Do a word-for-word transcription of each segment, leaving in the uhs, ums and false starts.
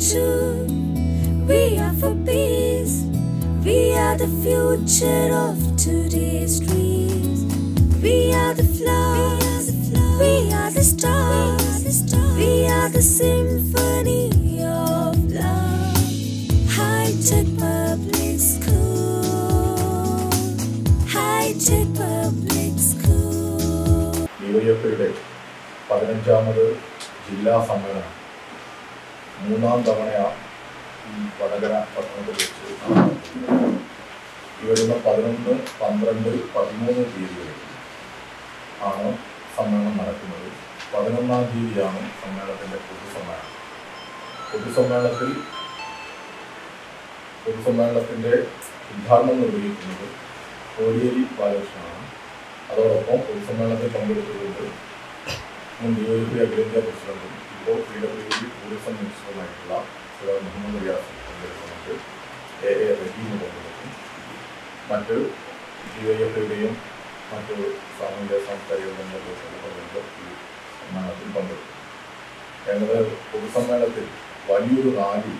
truth. We are for peace. We are the future of today's dreams. We are the flowers. We are the stars. We are the symphony of love. High-tech public school. High-tech public school. ഡിവൈഎഫ്ഐയുടെ പതിനഞ്ചാമത് ജില്ലാ സമ്മേളനം മൂന്നാം തവണയാണ് ഈ വടകര പട്ടണത്തിൽ വെച്ച് നടത്തുന്നത്. ഈ വരുന്ന പതിനൊന്ന് പന്ത്രണ്ട് പതിമൂന്ന് തീയതികളിൽ ആണ് സമ്മേളനം നടക്കുന്നത്. പതിനൊന്നാം തീയതിയാണ് സമ്മേളനത്തിൻ്റെ പൊതുസമ്മേളനം. പൊതുസമ്മേളനത്തിൽ പൊതുസമ്മേളനത്തിൻ്റെ ഉദ്ഘാടനം നിർവഹിക്കുന്നത് കോടിയേരി ബാലകൃഷ്ണനാണ്. അതോടൊപ്പം പൊതുസമ്മേളനത്തിൽ പങ്കെടുത്തുകൊണ്ട് മുൻ ഡിവൈഎഫ്ഐ അഖിലേന്ത്യാ പ്രസിഡന്റും ഇപ്പോൾ പി ഡബ്ല്യു ഡി ടൂറിസം മിനിസ്റ്ററുമായിട്ടുള്ള ശ്രീ മുഹമ്മദ് റിയാസ് പങ്കെടുക്കുന്നുണ്ട്. എ എ റഹീം പങ്കെടുക്കും. മറ്റ് ഡിവൈഎഫ്ഐയുടെയും മറ്റ് സാമൂഹിക സാംസ്കാരിക ബന്ധപ്പെട്ട ഈ സമ്മേളനത്തിൽ പങ്കെടുക്കും. എന്നത് പൊതുസമ്മേളനത്തിൽ വലിയൊരു റാലി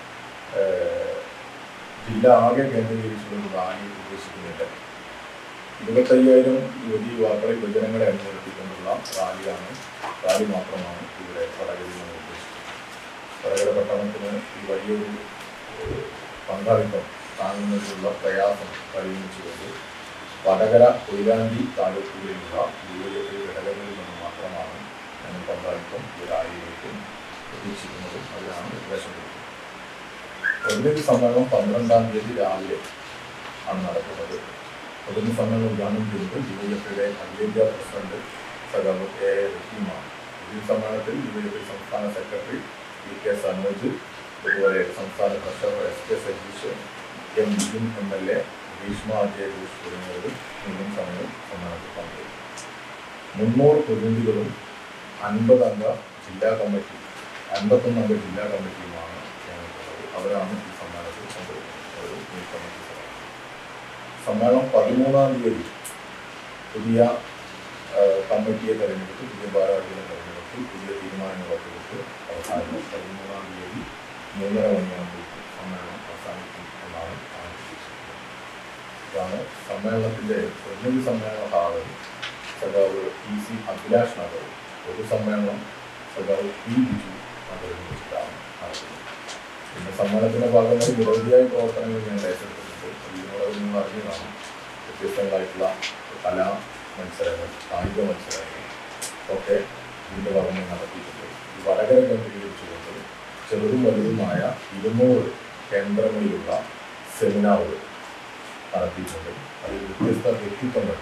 ജില്ല ആകെ കേന്ദ്രീകരിച്ചുള്ള റാലി ഉദ്ദേശിക്കുന്നില്ല. ഇരുപത്തയ്യായിരം യുവതി യുവാക്കളെ യുവജനങ്ങളെ അണിനിരത്തിക്കൊണ്ടുള്ള റാലിയാണ് റാലി മാത്രമാണ് ഇവിടെ വടകരയിൽ നമ്മൾ ഉദ്ദേശിക്കുന്നത്. വടകര പട്ടണത്തിന് ഈ വലിയൊരു പങ്കാളിത്തം താങ്ങുന്നതിനുള്ള പ്രയാസം പരിഗണിച്ചുകൊണ്ട് വടകര കൊയിലാണ്ടി താലൂക്കുകളിലുള്ള ഡിവൈഎഫ്ഐ ഘടകങ്ങളിൽ നിന്ന് മാത്രമാണ് ഞങ്ങൾ പങ്കാളിത്തം ഈ റാലിയിലേക്ക് പ്രതീക്ഷിക്കുന്നതും അതിനാണ് നിർദ്ദേശം കൊടുക്കുന്നത്. പ്രതിനിധി സമ്മേളനം പന്ത്രണ്ടാം തീയതി രാവിലെ ആണ് നടക്കുന്നത്. പ്രതിനിധി സമ്മേളനം ഉദ്ഘാടനം ചെയ്തത് ഡിവൈഎഫ്ഐയുടെ അഖിലേന്ത്യാ പ്രസിഡന്റ് സഖാവ് എ എ റഹീമാണ്. ഈ സമ്മേളനത്തിൽ ഡിവൈഎഫ്ഐ സംസ്ഥാന സെക്രട്ടറി വി കെ സനോജ്, അതുപോലെ സംസ്ഥാന treasurer S K Satheesh, M Bijun M L A, Bhishma ജയഘോഷ് തുടങ്ങിയവരും മുഴുവൻ സമയം സമ്മേളനത്തിൽ പങ്കെടുക്കും. മുന്നൂറ് പ്രതിനിധികളും അൻപത് അംഗ ജില്ലാ കമ്മിറ്റി അൻപത്തൊന്ന് അംഗ ജില്ലാ കമ്മിറ്റിയുമാണ് ഞങ്ങൾക്കുള്ളത്. അവരാണ് ഈ സമ്മേളനത്തിൽ പങ്കെടുക്കുന്നത്. ഒരു ഈ കമ്മിറ്റി സമ്മേളനം പതിമൂന്നാം തീയതി പുതിയ കമ്മിറ്റിയെ തെരഞ്ഞെടുത്ത് പുതിയ ഭാരവാഹികളെ തെരഞ്ഞെടുത്ത് പുതിയ തീരുമാനങ്ങളൊക്കെ എടുത്ത് അവസാനം പതിമൂന്നാം തീയതി മൂന്നര മണിയാകുമ്പോഴേക്കും സമ്മേളനം അവസാനിക്കും എന്നാണ് പ്രതീക്ഷിക്കുന്നത്. ഇതാണ് സമ്മേളനത്തിൻ്റെ പ്രതിനിധി സമ്മേളന ഹാളിൽ സഖാവ് ടി സി അഭിലാഷ് നഗർ, പൊതുസമ്മേളനം സഖാവ് പി ബിജു നഗറിൽ വെച്ചിട്ടാണ് നടക്കുന്നത്. പിന്നെ സമ്മേളനത്തിൻ്റെ ഭാഗമായി നിരവധിയായ പ്രവർത്തനങ്ങൾ ഞങ്ങൾ ഏറ്റെടുത്തിട്ടുണ്ട്. ഇതിനോട് നിങ്ങൾ അറിഞ്ഞതാണ് വ്യത്യസ്തങ്ങളായിട്ടുള്ള കലാ മത്സരങ്ങൾ, കായിക മത്സരങ്ങൾ ഒക്കെ ഇതിൻ്റെ ഭാഗമായി നടത്തിയിട്ടുണ്ട്. ഈ വടകര കേന്ദ്രീകരിച്ചുകൊണ്ട് ചെറുതും വലുതുമായ ഇരുന്നൂറ് കേന്ദ്രങ്ങളിലുള്ള സെമിനാറുകൾ നടത്തിയിട്ടുണ്ട്. അതിൽ വ്യത്യസ്ത വ്യക്തിത്വങ്ങൾ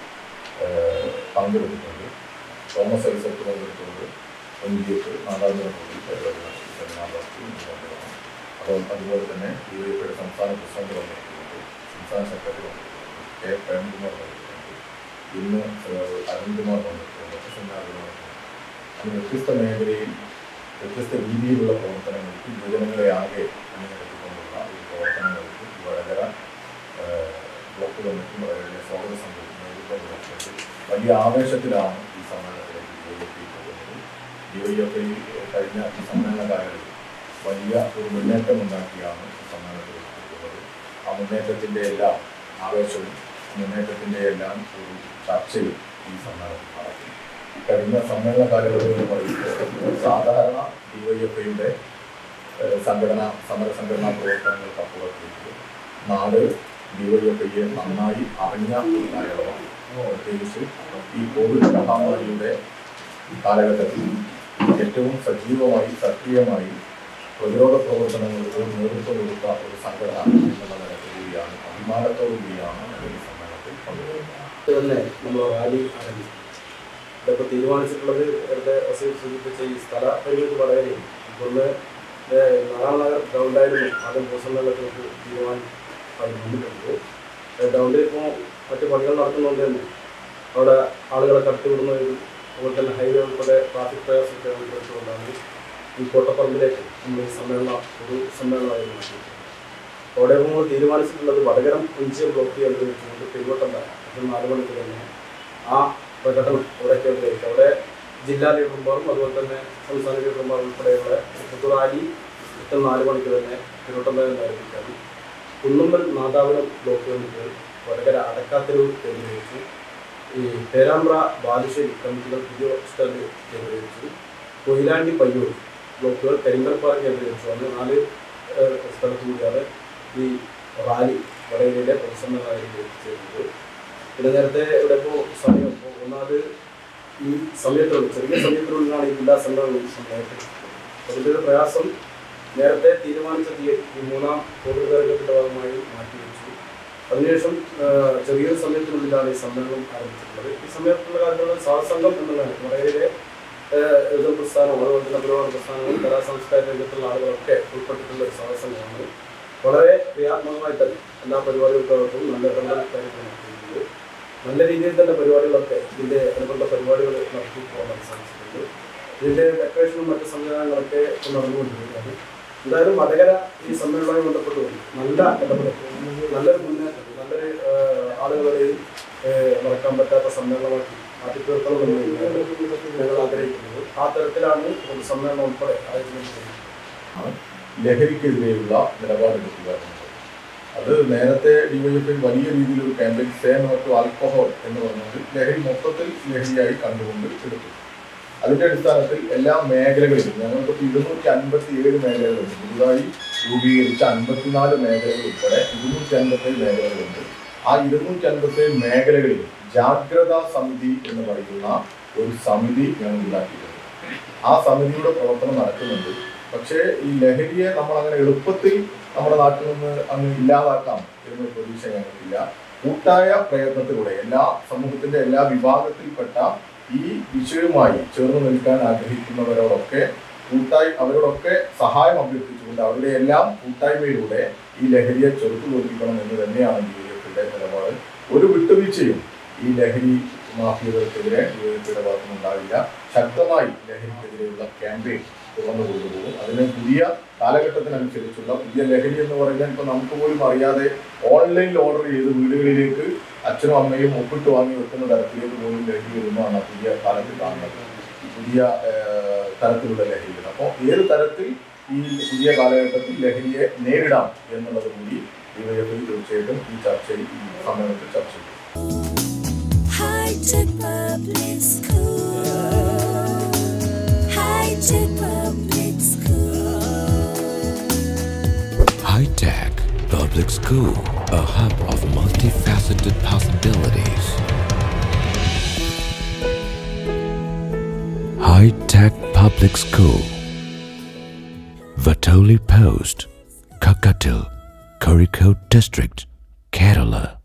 പങ്കെടുത്തിട്ടുണ്ട്. തോമസ് ഐസക് പങ്കെടുത്തുകൊണ്ട് എം ജി എഫ് നാദാപുരം പരിപാടി നടത്തി സെമിനാർ നടത്തി. അപ്പോൾ അതുപോലെ തന്നെ ഡിവൈഎഫ്ഐയുടെ സംസ്ഥാന പ്രസിഡന്റ് പങ്കെടുത്തിട്ടുണ്ട്, സംസ്ഥാന സെക്രട്ടറി പങ്കെടുത്തിട്ടുണ്ട്, കെ പ്രേംകുമാർ പങ്കെടുത്തിട്ടുണ്ട്, ഇന്ന് അരുൺകുമാർ പങ്കെടുത്തിട്ടുണ്ട്. മറ്റ് സെമിനാറുകൾ നടത്തുന്നുണ്ട്. അത് വ്യത്യസ്ത മേഖലയിൽ വ്യത്യസ്ത രീതിയിലുള്ള പ്രവർത്തനങ്ങൾക്ക് യുവജനങ്ങളെ ആകെ അണിനിരത്തിക്കൊണ്ടുള്ള ഈ പ്രവർത്തനങ്ങൾക്ക് വടകര ബ്ലോക്ക് കമ്മിറ്റി വടകരയിലെ സ്വാഗത സംഘം നേതൃത്വം കൊടുക്കുന്നത് വലിയ ആവേശത്തിലാണ് ഈ സമ്മേളനത്തിലേക്ക് ഡിവൈഎഫ്ഐ പോകുന്നത്. ഡിവൈഎഫ്ഐ കഴിഞ്ഞ ഈ സമ്മേളന കാലങ്ങളിൽ വലിയ ഒരു മുന്നേറ്റം ഉണ്ടാക്കിയാണ് ഈ സമ്മേളനത്തിൽ എത്തിയിട്ടുള്ളത്. ആ മുന്നേറ്റത്തിൻ്റെ എല്ലാം ആവേശവും മുന്നേറ്റത്തിൻ്റെ എല്ലാം ഒരു ചർച്ചയും ഈ സമ്മേളനത്തിൽ നടത്തി. കഴിഞ്ഞ സമ്മേളന കാലഘട്ടത്തിൽ പറയുമ്പോൾ സാധാരണ ഡിവൈഎഫ്ഐയുടെ സംഘടന സമര സംഘടനാ പ്രവർത്തനങ്ങൾക്ക് അപ്പുറത്തേക്ക് നാട് ഡിവൈഎഫ്ഐയെ നന്നായി അറിഞ്ഞ ഒരു കാലയളവാണ്. പ്രത്യേകിച്ച് ഈ കോവിഡ് മഹാമാരിയുടെ കാലഘട്ടത്തിൽ ഏറ്റവും സജീവമായി സക്രിയമായി പ്രതിരോധ പ്രവർത്തനങ്ങൾക്ക് നേതൃത്വം കൊടുത്ത ഒരു സംഘടന എന്നുള്ള നിലയ്ക്ക് കൂടിയാണ്, അഭിമാനത്തോടു കൂടിയാണ് ഈ സമ്മേളനത്തിൽ പങ്കെടുക്കുന്നത്. തന്നെ നമ്മൾ റാലി ആരംഭിച്ചു. ഇതൊക്കെ തീരുമാനിച്ചിട്ടുള്ളത് നേരത്തെ അസീർ സൂചിപ്പിച്ച ഈ സ്ഥല പരിമിതി വളരെ ഇതൊന്ന് നാറാം നഗർ ഗ്രൗണ്ടായിരുന്നു ആദ്യം പൊതുസമ്മേളനത്തിലേക്ക് തീരുമാനം മുന്നിട്ടുണ്ട്. ഗ്രൗണ്ടിൽ ഇപ്പോൾ മറ്റു പണികൾ നടത്തുന്നതുകൊണ്ട് തന്നെ അവിടെ ആളുകളെ കടത്തിവിടുന്നതും അതുപോലെ തന്നെ ഹൈവേ ഉൾപ്പെടെ ട്രാഫിക് പ്രയാസമൊക്കെ ഉൾപ്പെടുത്തുകൊണ്ടാണ് ഈ കോട്ടപ്പറമ്പിലേക്ക് നമ്മൾ ഈ സമ്മേളനം ഒരു സമ്മേളനമായിരുന്നു നടത്തിയിട്ടുള്ളത്. അവിടെ നമ്മൾ തീരുമാനിച്ചിട്ടുള്ളത് വടകരം അഞ്ച് ബ്ലോക്ക് കേന്ദ്രീകരിച്ചുകൊണ്ട് പെരുവട്ടം അത് നാല് മണിക്ക് തന്നെ ആ പ്രകടനം അവിടെ കേന്ദ്രീകരിക്കും. അവിടെ ജില്ലാ ലീഡർമാരും അതുപോലെ തന്നെ സംസ്ഥാന ലീഡർമാർ ഉൾപ്പെടെയുള്ള പൊതുറാലി കൃത്യം നാല് മണിക്ക് തന്നെ തിരുവനന്തപുരം ആരംഭിക്കാനും കുന്നുമ്മൽ നാദാപുരം ബ്ലോക്ക് കമ്മിറ്റികൾ വടകര അടക്കാത്തൊരു കേന്ദ്രീകരിച്ചു, ഈ പേരാമ്പ്ര ബാലുശ്ശേരി കമ്മിറ്റികൾ പുതിയ സ്റ്റാൻഡ് കേന്ദ്രീകരിച്ചു, കൊയിലാണ്ടി പയ്യൂർ ബ്ലോക്കുകൾ കരിങ്കൽപ്പാറ കേന്ദ്രീകരിച്ചു. അന്ന് നാല് സ്ഥലത്തു കൂടിയാണ് ഈ റാലി വടകരയിലെ പൊതുസമ്മേളനം ചെയ്തത്. പിന്നെ നേരത്തെ ഇവിടെ ഇപ്പോൾ സമയം ഇപ്പോൾ ഒന്നാമത് ഈ സമയത്തിനുള്ളിൽ ചെറിയ സമയത്തിനുള്ളിലാണ് ഈ ജില്ലാ സമ്മേളനം സമയത്ത്. അതിൻ്റെ ഒരു പ്രയാസം നേരത്തെ തീരുമാനിച്ച തീയതി ഈ മൂന്നാം കോവിഡ് കാലഘട്ടത്തിൻ്റെ ഭാഗമായി മാറ്റിവെച്ചു. അതിനുശേഷം ചെറിയൊരു സമയത്തിനുള്ളിലാണ് ഈ സമ്മേളനം ആരംഭിച്ചിട്ടുള്ളത്. ഈ സമയത്തുള്ള കാര്യങ്ങൾ സഹസംഘം എന്നുള്ളതാണ് വടകരയിലെ യുവജന പ്രസ്ഥാനം, അതുപോലെ തന്നെ പരിപാടി പ്രസ്ഥാനങ്ങൾ, കലാ സാംസ്കാരിക രംഗത്തുള്ള ആളുകളൊക്കെ ഉൾപ്പെട്ടിട്ടുള്ള ഒരു സഹസംഘമാണ്. വളരെ ക്രിയാത്മകമായി തന്നെ എല്ലാ പരിപാടികൾക്കും നല്ല ഇടപെടൽ കാര്യങ്ങൾ നടത്തിയിട്ടുണ്ട്. നല്ല രീതിയിൽ തന്നെ പരിപാടികളൊക്കെ ഇതിൻ്റെ അനുബന്ധ പരിപാടികൾ നടത്തി പോകാൻ സാധിച്ചിട്ടുണ്ട്. ഇതിൻ്റെ ഡെക്കറേഷനും മറ്റ് സംവിധാനങ്ങളൊക്കെ നടന്നുകൊണ്ടിരിക്കുകയാണ്. എന്തായാലും വടകര ഈ സമ്മേളനവുമായി ബന്ധപ്പെട്ടുകൊണ്ട് നല്ല ഇടപെടൽ, നല്ലൊരു മുന്നേറ്റം, നല്ലൊരു ആളുകളെയും മറക്കാൻ പറ്റാത്ത സമ്മേളനമാക്കി മാറ്റി തീർക്കണമെന്ന് ഞങ്ങൾ ആഗ്രഹിക്കുന്നത്. ആ തരത്തിലാണ് ഒരു സമ്മേളനം ഉൾപ്പെടെ ആലോചിക്കുന്നത്. ലഹരിക്കെതിരെയുള്ള നിലപാടെടുക്കുക എന്നത് അത് നേരത്തെ ഡിവൈഎഫ്ഐ വലിയ രീതിയിൽ ഒരു campaign say no to alcohol എന്ന് പറഞ്ഞുകൊണ്ട് ലഹരി മൊത്തത്തിൽ ലഹരിയായി കണ്ടുകൊണ്ട് എടുത്തു. അതിൻ്റെ അടിസ്ഥാനത്തിൽ എല്ലാ മേഖലകളിലും ഞങ്ങൾക്ക് ഇരുന്നൂറ്റി അൻപത്തി ഏഴ് മേഖലകളുണ്ട്. പുതുതായി രൂപീകരിച്ച അൻപത്തിനാല് മേഖലകൾ ഉൾപ്പെടെ ഇരുന്നൂറ്റി അൻപത്തേഴ് മേഖലകളുണ്ട്. ആ ഇരുന്നൂറ്റി അൻപത്തേഴ് മേഖലകളിൽ ജാഗ്രതാ സമിതി എന്ന് പറയുന്ന ഒരു സമിതി ഞങ്ങൾ ഉണ്ടാക്കിയിട്ടുണ്ട്. ആ സമിതിയുടെ പ്രവർത്തനം നടക്കുന്നുണ്ട്. പക്ഷേ ഈ ലഹരിയെ നമ്മൾ അങ്ങനെ എളുപ്പത്തിൽ നമ്മുടെ നാട്ടിൽ നിന്ന് അങ്ങ് ഇല്ലാതാക്കാം എന്നൊരു പ്രതീക്ഷ ഞങ്ങൾക്കില്ല. കൂട്ടായ പ്രയത്നത്തിലൂടെ എല്ലാ സമൂഹത്തിന്റെ എല്ലാ വിഭാഗത്തിൽപ്പെട്ട ഈ വിഷയവുമായി ചേർന്ന് നിൽക്കാൻ ആഗ്രഹിക്കുന്നവരോടൊക്കെ കൂട്ടായി അവരോടൊക്കെ സഹായം അഭ്യർത്ഥിച്ചുകൊണ്ട് അവരുടെ എല്ലാം കൂട്ടായ്മയിലൂടെ ഈ ലഹരിയെ ചെറുത്തു തോൽപ്പിക്കണം എന്ന് തന്നെയാണ് ഡി വൈ എഫിന്റെ നിലപാട്. ഒരു വിട്ടുവീഴ്ചയും ഈ ലഹരി മാഫിയകൾക്കെതിരെ ഡി വൈ എഫിയുടെ ഭാഗത്തുനിന്നുണ്ടാവില്ല. ശക്തമായി ലഹരിക്കെതിരെയുള്ള ക്യാമ്പയിൻ തുറന്നു കൊണ്ടുപോകും. അതിന് പുതിയ കാലഘട്ടത്തിനനുസരിച്ചുള്ള പുതിയ ലഹരി എന്ന് പറഞ്ഞാൽ ഇപ്പോൾ നമുക്ക് പോലും അറിയാതെ ഓൺലൈനിൽ ഓർഡർ ചെയ്ത് വീടുകളിലേക്ക് അച്ഛനും അമ്മയും ഒപ്പിട്ട് വാങ്ങി വെക്കുന്ന തരത്തിലേക്ക് പോലും ലഹരി വരുന്നതാണ് പുതിയ കാലത്തിൽ കാണുന്നത്, പുതിയ തരത്തിലുള്ള ലഹരികൾ. അപ്പോൾ ഏത് തരത്തിൽ ഈ പുതിയ കാലഘട്ടത്തിൽ ലഹരിയെ നേരിടാം എന്നുള്ളത് കൂടി ഡിവൈഎഫ്ഐ തീർച്ചയായിട്ടും ഈ ചർച്ചയിൽ ഈ സമ്മേളനത്തിൽ ചർച്ച ചെയ്യും. High-tech public school. High-tech public school. High-tech public school, a hub of multifaceted possibilities. High-tech public school. Vatoli Post, Kakatil, Kozhikode District, Kerala.